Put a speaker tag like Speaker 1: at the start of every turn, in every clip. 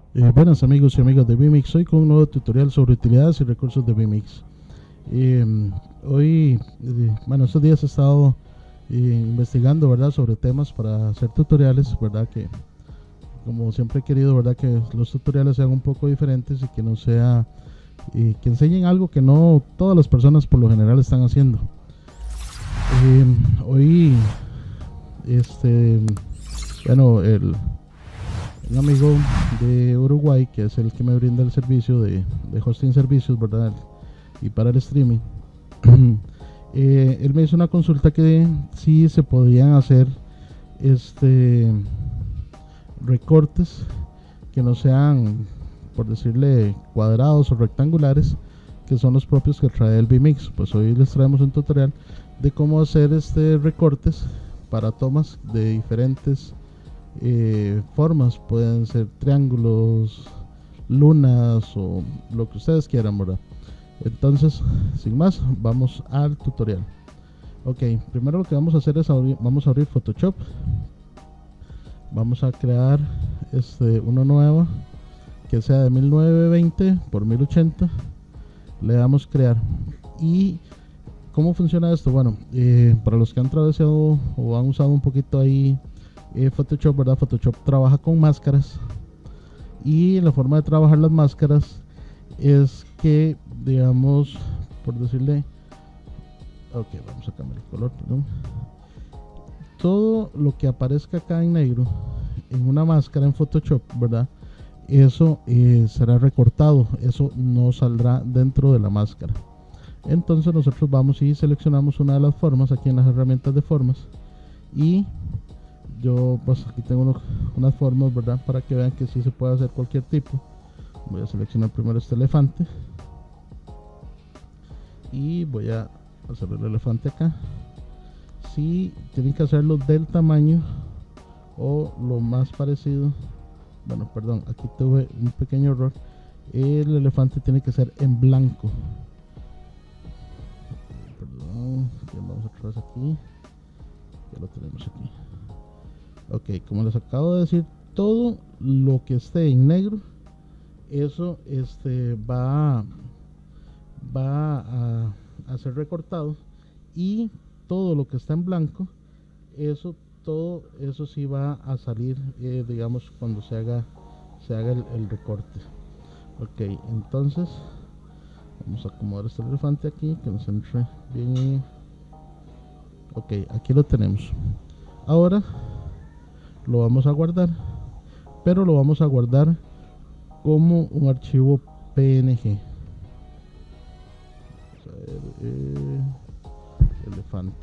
Speaker 1: Buenas amigos y amigas de Vmix, hoy con un nuevo tutorial sobre utilidades y recursos de Vmix. Hoy, bueno, estos días he estado investigando, ¿verdad?, sobre temas para hacer tutoriales, ¿verdad?, que como siempre he querido, ¿verdad?, que los tutoriales sean un poco diferentes y que no sea, que enseñen algo que no todas las personas por lo general están haciendo. Hoy, este, bueno, un amigo de Uruguay, que es el que me brinda el servicio de hosting servicios, ¿verdad? Y para el streaming, él me hizo una consulta que sí se podían hacer este recortes que no sean, por decirle, cuadrados o rectangulares, que son los propios que trae el vMix. Pues hoy les traemos un tutorial de cómo hacer recortes para tomas de diferentes formas. Pueden ser triángulos, lunas o lo que ustedes quieran, ¿verdad? Entonces, sin más, vamos al tutorial. Ok, primero lo que vamos a hacer es vamos a abrir Photoshop. Vamos a crear uno nuevo que sea de 1920 por 1080. Le damos crear. ¿Y cómo funciona esto? Bueno, para los que han atravesado o han usado un poquito ahí Photoshop, ¿verdad? Photoshop trabaja con máscaras, y la forma de trabajar las máscaras es que, digamos, por decirle, ok, vamos a cambiar el color, perdón. Todo lo que aparezca acá en negro en una máscara en Photoshop, ¿verdad? Eso será recortado, eso no saldrá dentro de la máscara. Entonces nosotros vamos y seleccionamos una de las formas aquí en las herramientas de formas, y yo pues aquí tengo unas formas, ¿verdad?, para que vean que sí se puede hacer cualquier tipo. Voy a seleccionar primero este elefante y voy a hacer el elefante acá. Si tienen que hacerlo del tamaño o lo más parecido, bueno, perdón, aquí tuve un pequeño error. El elefante tiene que ser en blanco. Perdón, vamos atrás aquí. Ya lo tenemos aquí. Ok, como les acabo de decir, todo lo que esté en negro, eso va a ser recortado, y todo lo que está en blanco, todo eso sí va a salir, digamos, cuando se haga el recorte. Ok, entonces vamos a acomodar este elefante aquí, que nos entre bien ahí. Ok, aquí lo tenemos. Ahora lo vamos a guardar, pero lo vamos a guardar como un archivo PNG. Vamos a ver, elefante.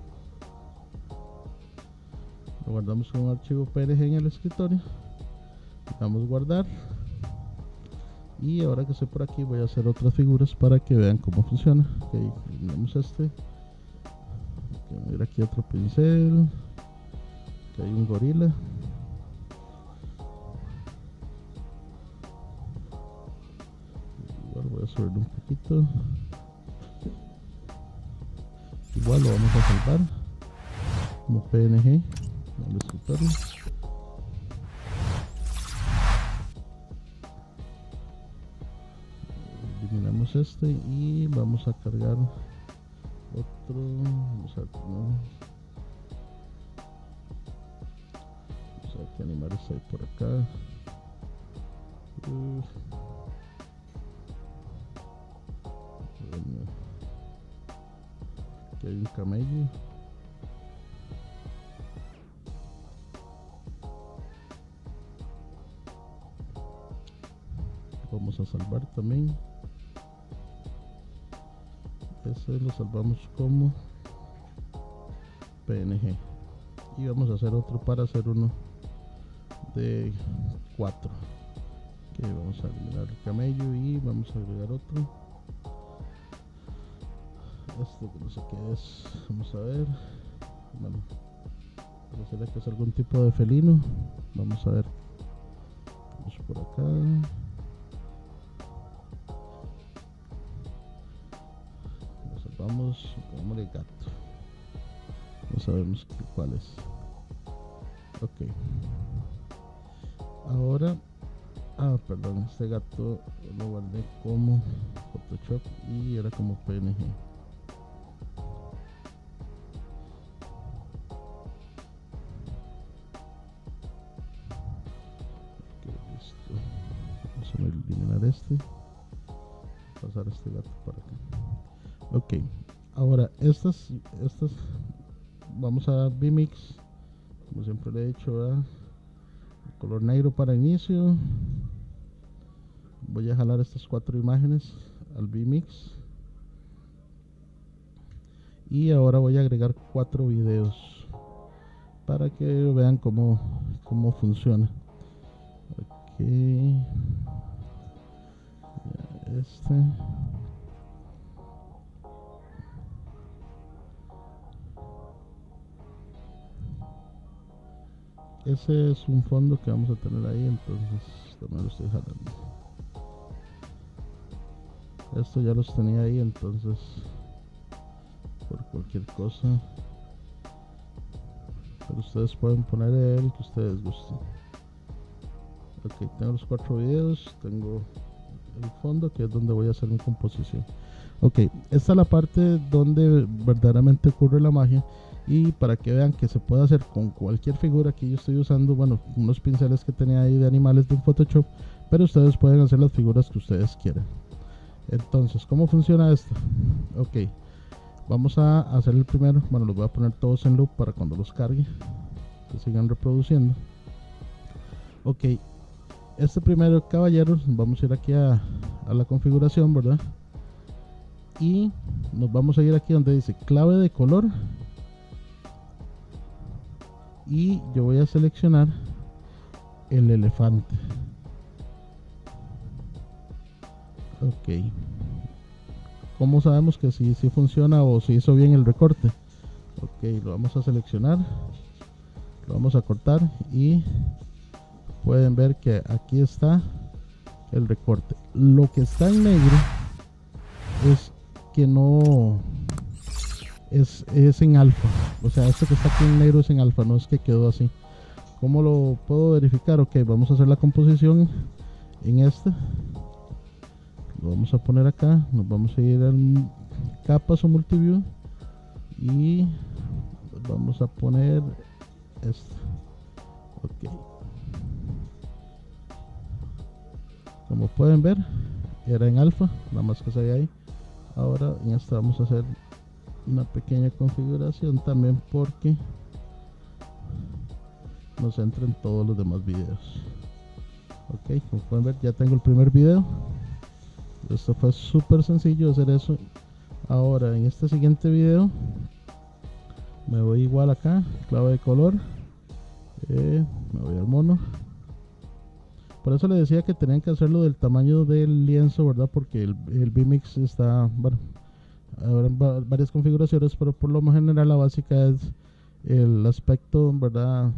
Speaker 1: Lo guardamos como un archivo PNG en el escritorio. Vamos a guardar. Y ahora que estoy por aquí, voy a hacer otras figuras para que vean cómo funciona. Ok, tenemos mira, aquí otro pincel. Aquí hay un gorila. Igual voy a subirlo un poquito. Igual lo vamos a salvar como PNG en el escritorio. Eliminamos y vamos a cargar otro. Vamos a animar este por acá. Aquí hay un camello. Vamos a salvar también. Ese lo salvamos como PNG. Y vamos a hacer otro para hacer uno de 4. Ok, vamos a eliminar el camello y vamos a agregar otro. Esto que no sé qué es. Vamos a ver. Bueno, parecería que es algún tipo de felino. Vamos a ver. Vamos por acá. Vamos el gato. No sabemos cuál es. Ok. Ahora Perdón, este gato lo guardé como Photoshop y era como PNG. Listo. Vamos a eliminar este, pasar este gato para acá. Ok, ahora estas vamos a VMix, como siempre le he dicho, ¿verdad? Color negro para inicio. Voy a jalar estas 4 imágenes al VMix y ahora voy a agregar 4 videos para que vean cómo funciona. Ok, ese es un fondo que vamos a tener ahí, entonces también lo estoy jalando. Esto ya los tenía ahí, entonces por cualquier cosa, pero ustedes pueden poner el que ustedes gusten. Ok, tengo los 4 videos, tengo el fondo que es donde voy a hacer mi composición. Ok, esta es la parte donde verdaderamente ocurre la magia, y para que vean que se puede hacer con cualquier figura. Aquí yo estoy usando, bueno, unos pinceles que tenía ahí de animales de un Photoshop, pero ustedes pueden hacer las figuras que ustedes quieran. Entonces, ¿cómo funciona esto? Ok, vamos a hacer el primero. Bueno, los voy a poner todos en loop para cuando los cargue que sigan reproduciendo. Ok, este primero caballero, vamos a ir aquí a la configuración, ¿verdad? Y nos vamos a ir aquí donde dice clave de color, y yo voy a seleccionar el elefante. Ok, ¿cómo sabemos que si funciona o si hizo bien el recorte? Ok, lo vamos a seleccionar, lo vamos a cortar y pueden ver que aquí está el recorte. Lo que está en negro es que no es en alfa, o sea, esto que está aquí en negro es en alfa, no es que quedó así. ¿Cómo lo puedo verificar? Ok, vamos a hacer la composición en este, lo vamos a poner acá, nos vamos a ir a capas o multiview y vamos a poner esto. Ok, como pueden ver era en alfa, nada más que se ve ahí. Ahora en esta vamos a hacer una pequeña configuración también porque nos entra en todos los demás videos. Ok, como pueden ver ya tengo el primer video. Esto fue súper sencillo hacer eso. Ahora en este siguiente video me voy igual acá, clave de color, me voy al mono. Por eso le decía que tenían que hacerlo del tamaño del lienzo, ¿verdad? Porque el VMix está, bueno, habrá varias configuraciones, pero por lo más general la básica es el aspecto, ¿verdad?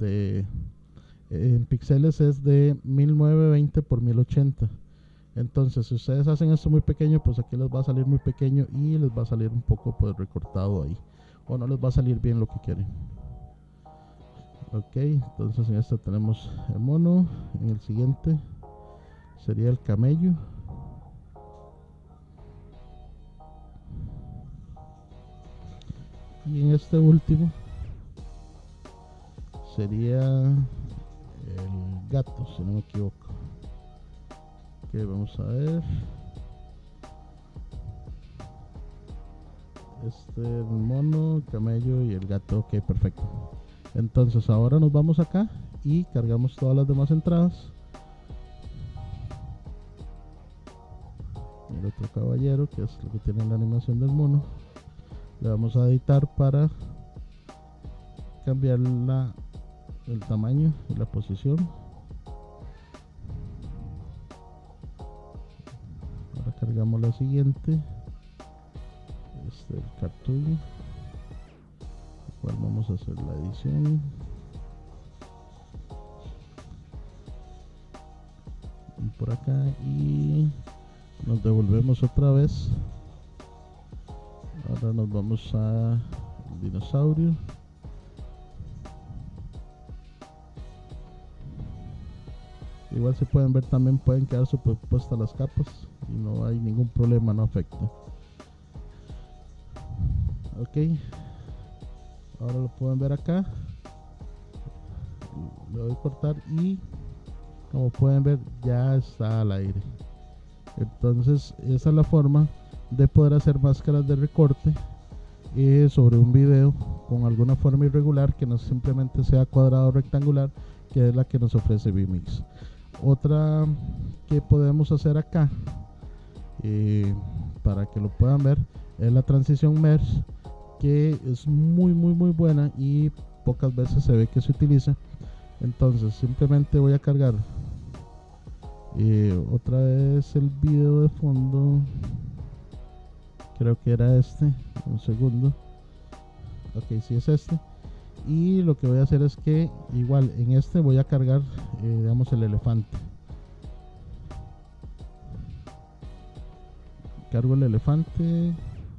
Speaker 1: En píxeles es de 1920 por 1080. Entonces, si ustedes hacen esto muy pequeño, pues aquí les va a salir muy pequeño y les va a salir un poco pues recortado ahí, o no les va a salir bien lo que quieren. Ok, entonces en este tenemos el mono, en el siguiente sería el camello, y en este último sería el gato, si no me equivoco. Ok, vamos a ver. El mono, el camello y el gato. Ok, perfecto. Entonces ahora nos vamos acá y cargamos todas las demás entradas. El otro caballero, que es lo que tiene la animación del mono, le vamos a editar para cambiar el tamaño y la posición. Ahora cargamos la siguiente, el cartoon, el cual vamos a hacer la edición. Por acá y nos devolvemos otra vez. Ahora nos vamos a dinosaurio. Igual si pueden ver también pueden quedar superpuestas las capas y no hay ningún problema, no afecta. Ok, ahora lo pueden ver acá, le doy a cortar y como pueden ver ya está al aire. Entonces esa es la forma de poder hacer máscaras de recorte sobre un video con alguna forma irregular que no simplemente sea cuadrado o rectangular, que es la que nos ofrece vMix. Otra que podemos hacer acá para que lo puedan ver es la transición Mesh, que es muy buena y pocas veces se ve que se utiliza. Entonces simplemente voy a cargar otra vez el video de fondo, creo que era este, un segundo. Ok, sí es este. Y lo que voy a hacer es que igual en este voy a cargar digamos el elefante. Cargo el elefante.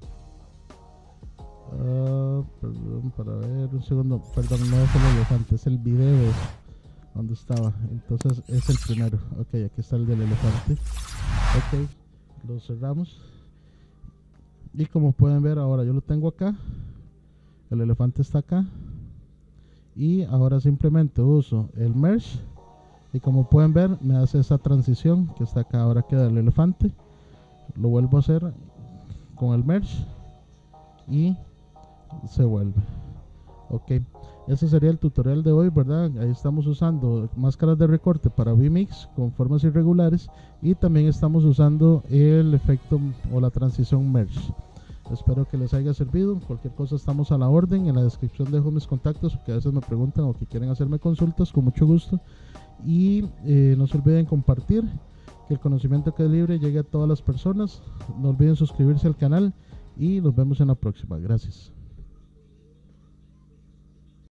Speaker 1: Perdón, para ver un segundo. Perdón, no es el elefante, es el video donde estaba. Entonces es el primero. Ok, aquí está el del elefante. Ok, lo cerramos. Y como pueden ver ahora yo lo tengo acá. El elefante está acá. Y ahora simplemente uso el Mesh. Y como pueden ver me hace esa transición que está acá. Ahora queda el elefante. Lo vuelvo a hacer con el Mesh. Y se vuelve. Ok, ese sería el tutorial de hoy, ¿verdad? Ahí estamos usando máscaras de recorte para vMix con formas irregulares y también estamos usando el efecto o la transición Mesh. Espero que les haya servido. Cualquier cosa estamos a la orden. En la descripción dejo mis contactos, porque a veces me preguntan o que quieren hacerme consultas, con mucho gusto. Y no se olviden compartir, que el conocimiento que es libre llegue a todas las personas. No olviden suscribirse al canal y nos vemos en la próxima. Gracias.